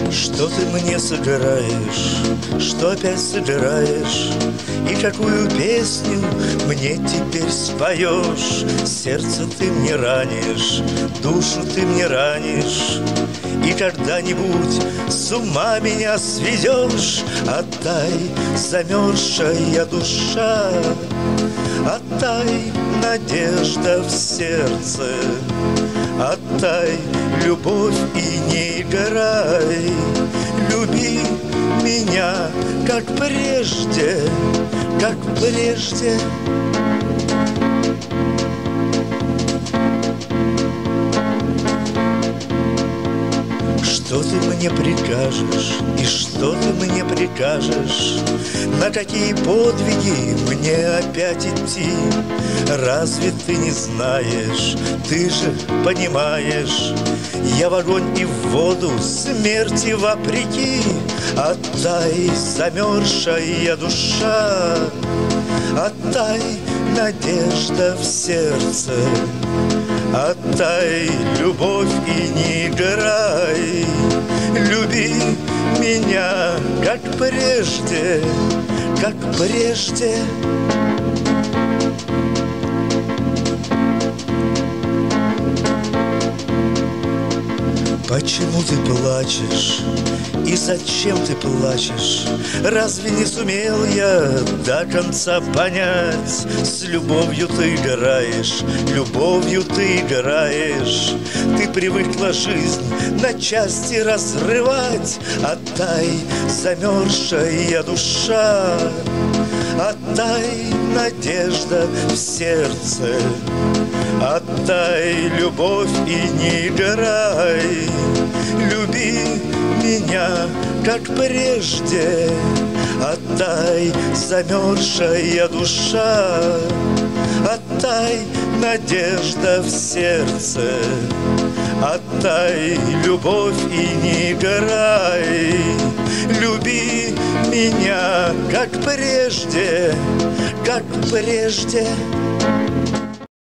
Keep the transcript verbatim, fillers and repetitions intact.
Что ты мне сыграешь, что опять сыграешь, и какую песню мне теперь споешь? Сердце ты мне ранишь, душу ты мне ранишь, и когда-нибудь с ума меня сведешь. Отдай, замерзшая душа, отдай, надежда в сердце, отдай, любовь, и не играй. Люби меня, как прежде, как прежде. Что ты мне прикажешь, и что ты мне прикажешь? На какие подвиги мне опять идти? Разве ты не знаешь, ты же понимаешь, я в огонь и в воду, смерти вопреки. Отдай, замерзшая душа, отдай, надежда в сердце, отдай, любовь, и не играй. Люби меня, как прежде, как прежде. Почему ты плачешь? И зачем ты плачешь? Разве не сумел я до конца понять? С любовью ты играешь, любовью ты играешь. Ты привыкла жизнь на части разрывать. Отдай, замерзшая душа, отдай, надежда в сердце, отдай, любовь, и не играй. Люби меня, как прежде, отдай, замерзшая душа, отдай, надежда в сердце, отдай, любовь, и не играй. Люби меня, как прежде, как прежде.